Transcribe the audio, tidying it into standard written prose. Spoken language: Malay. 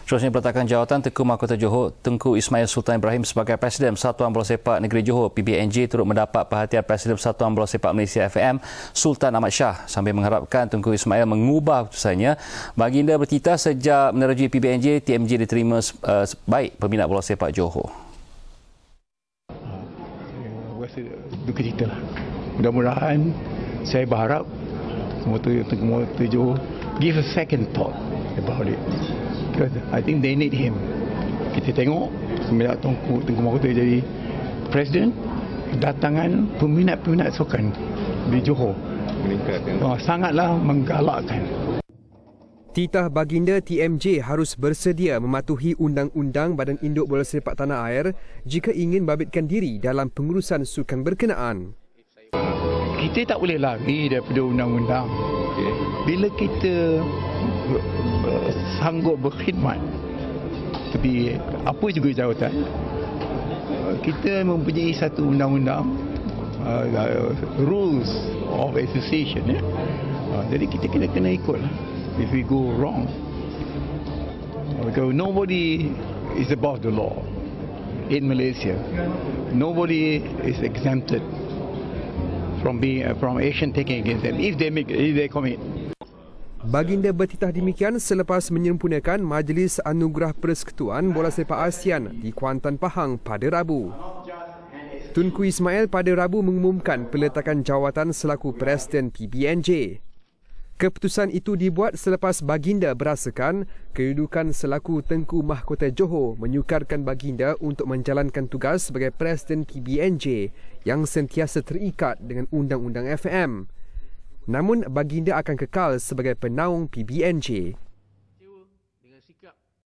Terusnya peletakan jawatan Tunku Mahkota Johor Tunku Ismail Sultan Ibrahim sebagai Presiden Persatuan Bola Sepak Negeri Johor PBNJ turut mendapat perhatian Presiden Persatuan Bola Sepak Malaysia FM Sultan Ahmad Shah sambil mengharapkan Tunku Ismail mengubah keputusannya. Baginda bertitah sejak menerjui PBNJ, TMJ diterima baik peminat bola sepak Johor. Dukacita lah. Mudah-mudahan saya berharap semua Johor give a second thought about it. Because I think they need him. Kita tengok semenjak Tunku Mahkota jadi Presiden, datangan peminat-peminat sukan di Johor sangatlah menggalakkan. Titah baginda TMJ harus bersedia mematuhi undang-undang Badan Induk Bola Sepak Tanah Air jika ingin babitkan diri dalam pengurusan sukan berkenaan. Kita tak boleh lari daripada undang-undang. Bila kita sanggup berkhidmat tapi apa juga jawatan, kita mempunyai satu undang-undang, rules of association, jadi kita kena ikut if we go wrong, because nobody is above the law in Malaysia. Nobody is exempted from action taken against them if they commit. Baginda bertitah demikian selepas menyempurnakan Majlis Anugerah Persekutuan Bola Sepak ASEAN di Kuantan, Pahang pada Rabu. Tunku Ismail pada Rabu mengumumkan peletakan jawatan selaku Presiden PBNJ. Keputusan itu dibuat selepas baginda berasakan kedudukan selaku Tunku Mahkota Johor menyukarkan baginda untuk menjalankan tugas sebagai Presiden PBNJ yang sentiasa terikat dengan Undang-Undang FM. Namun baginda akan kekal sebagai penaung PBNJ.